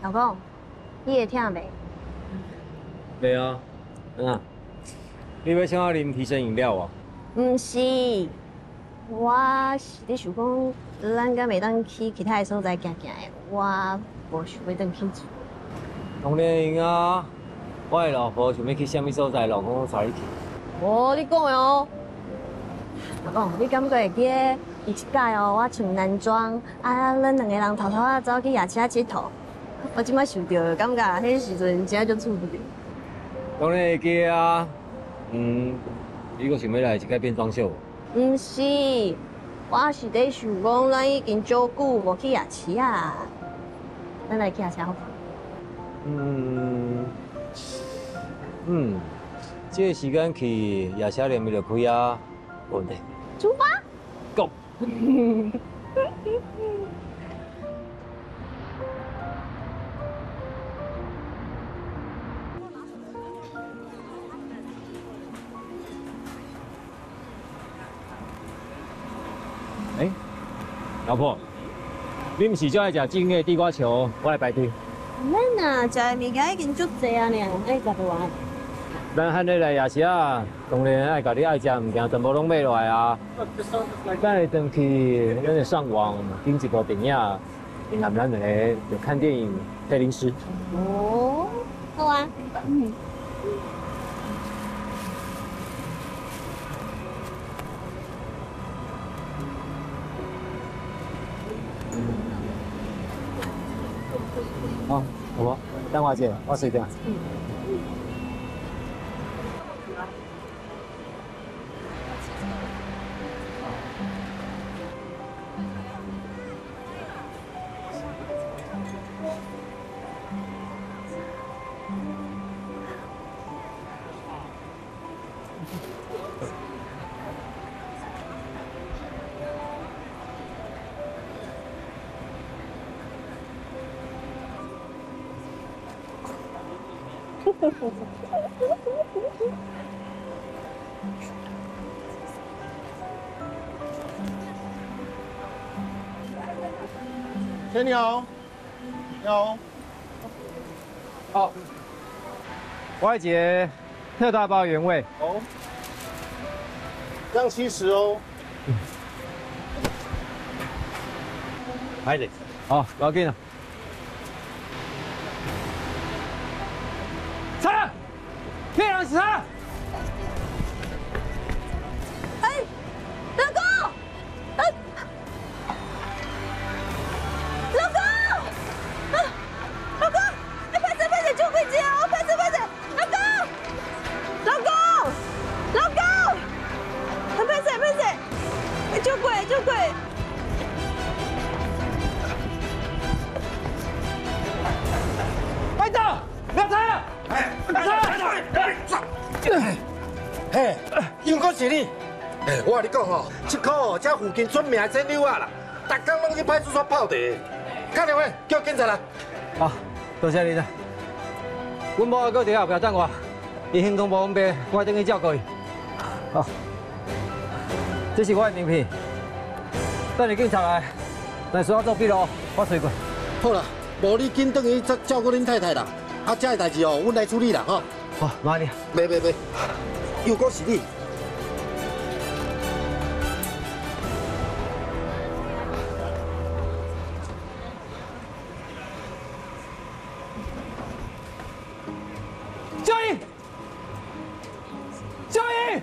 老公，你会听袂？ 袂啊，啊，你要请我啉提神饮料啊？ 唔是，我是咧想讲，咱敢袂当去其他的所在行行的，我无想要转去住。 当然会啊，我的老婆想要去啥物所在，老公都带你去。 哦，你讲的哦。老公，你敢过会记得有一届哦，我穿男装，啊，咱两个人偷偷啊走去夜市佚佗。我即摆想到，感觉迄时阵真就处不着。 当然会记得啊，你阁想要来一届变装秀？ 唔是，我是咧想讲，咱已经足久无去夜市啊，咱来去夜市好不好？ 这个时间去夜市店咪就开啊，无问题。 出发。 Go。老婆，你唔是最爱食蒸的地瓜球，我来排队。 咱啊，食的物件已经足济啊，呢，爱食不完。 咱喊你来夜市啊，当然爱甲你爱食物件全部拢买落来啊。咱会转去，咱会上网订一部电影，然后咱两个就看电影配零食。 哦，好啊。 好，好不？等我一下，我随便。 先你好，你好。 好，我要一个特大包原味。 哦，让70哦。 歹势。好，不要紧啊。查，骗人是查。 哎，老公，哎，老公，啊，老公，哎，拍摄，就会接哦，拍摄，老公，老公，老公，拍摄，哎，就贵。 快走，不要查了。 嘿，又搁是你！哎，我跟你讲吼，这块哦，这附近出名的蒸馏啊啦，逐工拢去派出所泡茶。打电话叫警察来。 好，多谢你啦。阮某搁伫后壁等我，伊行动无方便，我等去照顾伊。好，这是我的名片，等你警察来，但需要做笔录，我随过。 好啦，无你紧转去照顾恁太太啦。啊，这个代志哦，阮来处理啦吼。 好，麻烦你。 袂，又搁是你。 救命！救命！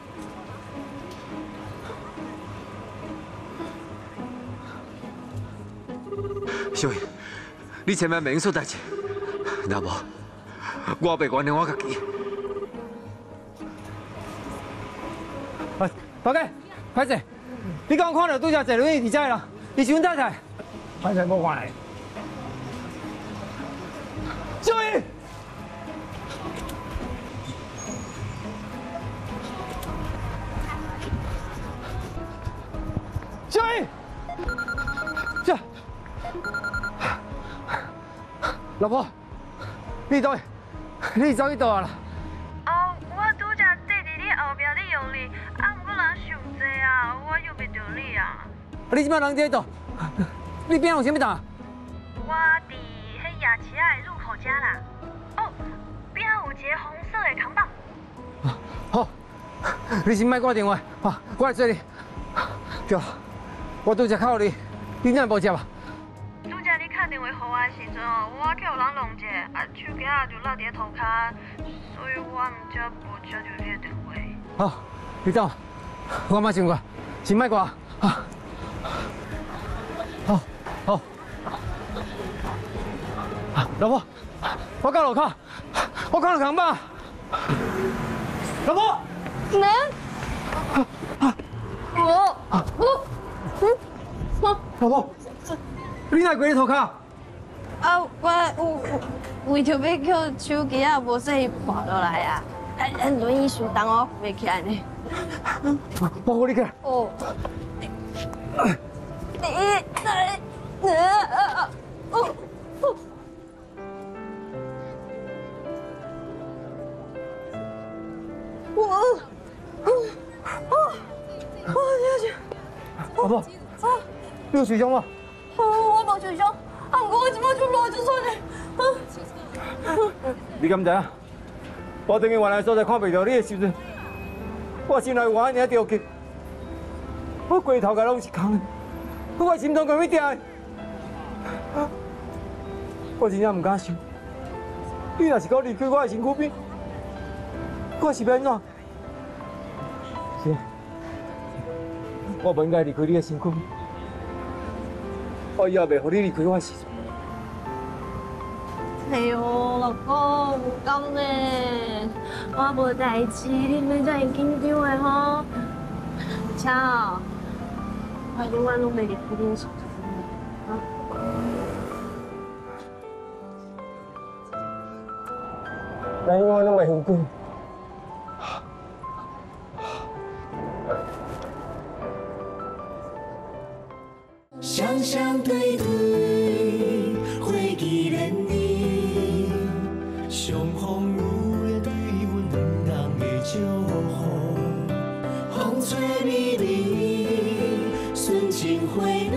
小英，你千万袂用做代志，若无，我袂原谅我家己。 哎，大哥，快者，你刚看到拄则坐轮椅伫遮啦，伊是阮太太。 歹势无看嘞。 救命！救命！这，老婆，你倒去，你走去倒啊啦？ 哦，我拄则缀伫你后壁咧用力，啊，毋过人伤济啊，我约袂着你啊。 你即摆人伫倒，你边有啥物打？ 我伫迄夜市遮啦。哦，边仔有一个红色的扛棒。 好，你先莫挂电话，我来接你。对，我拄则靠你，你哪无接啊？ 拄则你打电话给我的时阵哦，我去有人弄者，手机啊就落伫涂骹，所以我唔则无接到你的电话。 好，你等，我马上过，先莫挂。好。老婆，我到路口，我看到扛棒。老婆，老婆，你哪过你涂骹？ 我为着要叫手机啊，无说伊滑落来啊，轮椅伤重我扶起来呢。 我扶你起来。 哦。 老婆，你有受伤吗？ 我无受伤，不过我即摆就落就出来。 你敢知影？我等于原来所在看袂到你的时阵，我心内有安尼着急，我规头壳拢是空的，我心脏快要掉的。我真正唔敢想，你若是搁离开我的身躯边，我是要安怎？是，我不应该离开你的身躯边，我以后袂互你离开我的时阵。 哎呦，老公，唔敢呢，我无代志，你免遮尔紧张的吼。巧，我永远拢袂离开你的身躯边， 咱永远拢袂分开。 双双对对，回忆连你，相逢有的对阮两人的祝福，风吹美丽，纯情回。